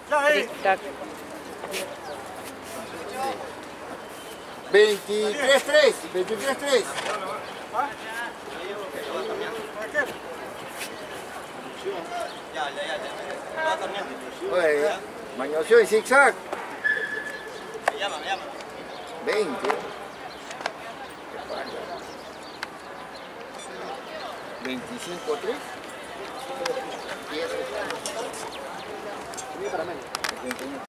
Tic-tac. 23-3, 23-3. Oye, mañoso y zigzag. Me llama. 20. 25-3. 10.